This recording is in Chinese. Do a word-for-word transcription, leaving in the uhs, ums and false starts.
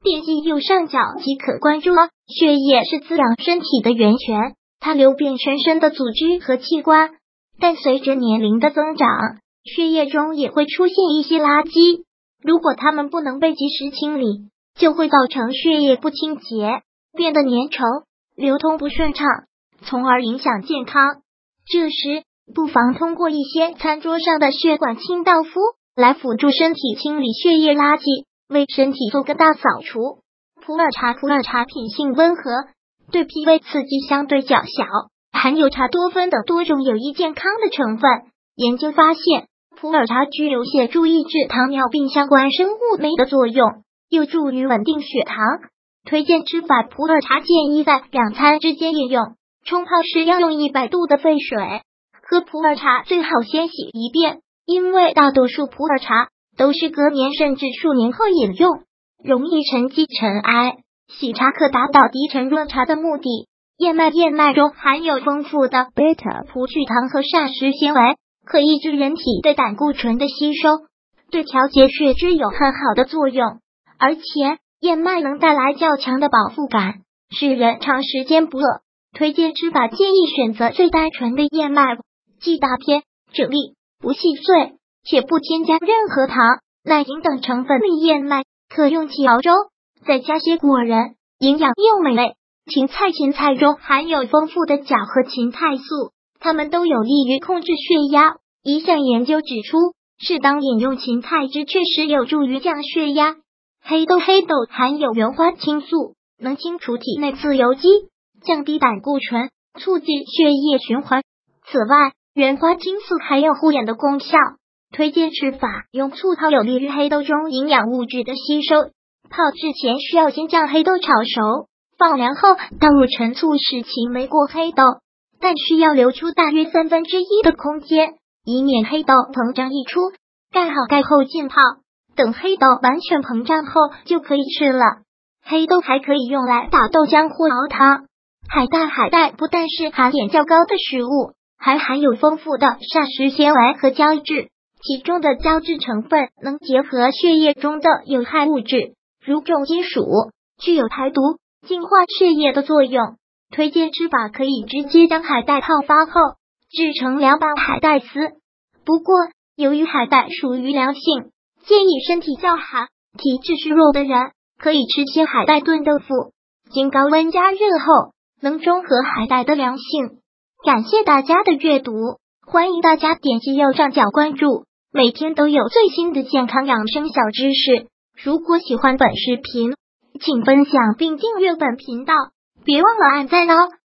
点击右上角即可关注哦。血液是滋养身体的源泉，它流遍全身的组织和器官，但随着年龄的增长，血液中也会出现一些垃圾，如果它们不能被及时清理，就会造成血液不清洁，变得粘稠，流通不顺畅，从而影响健康。这时不妨通过一些餐桌上的血管清道夫来辅助身体清理血液垃圾，为身体做个大扫除。普洱茶普洱茶品性温和，对脾胃刺激相对较小，含有茶多酚等多种有益健康的成分。研究发现，普洱茶具有协助抑制糖尿病相关生物酶的作用，有助于稳定血糖。推荐吃法：普洱茶建议在两餐之间饮用，冲泡时要用一百度的沸水。喝普洱茶最好先洗一遍，因为大多数普洱茶都是隔年甚至数年后饮用，容易沉积尘埃。洗茶可达到低沉润茶的目的。燕麦燕麦中含有丰富的贝塔葡聚糖和膳食纤维，可抑制人体对胆固醇的吸收，对调节血脂有很好的作用。而且燕麦能带来较强的饱腹感，使人长时间不饿。推荐吃法建议选择最单纯的燕麦，既大片整粒，不细碎，且不添加任何糖、奶精等成分的燕麦，可用起熬粥，再加些果仁，营养又美味。芹菜芹菜中含有丰富的钾和芹菜素，它们都有利于控制血压。一项研究指出，适当饮用芹菜汁确实有助于降血压。黑豆黑豆含有原花青素，能清除体内自由基，降低胆固醇，促进血液循环。此外，原花青素还有护眼的功效。推荐吃法：用醋泡，有利于黑豆中营养物质的吸收。泡制前需要先将黑豆炒熟，放凉后倒入陈醋，使其没过黑豆，但需要留出大约三分之一的空间，以免黑豆膨胀溢出。盖好盖后浸泡，等黑豆完全膨胀后就可以吃了。黑豆还可以用来打豆浆或熬汤。海带海带不但是含碘较高的食物，还含有丰富的膳食纤维和胶质，其中的胶质成分能结合血液中的有害物质，如重金属，具有排毒、净化血液的作用。推荐吃法可以直接将海带泡发后制成凉拌海带丝。不过，由于海带属于凉性，建议身体较寒、体质虚弱的人可以吃些海带炖豆腐，经高温加热后能中和海带的凉性。感谢大家的阅读，欢迎大家点击右上角关注，每天都有最新的健康养生小知识。如果喜欢本视频，请分享并订阅本频道，别忘了按赞哦。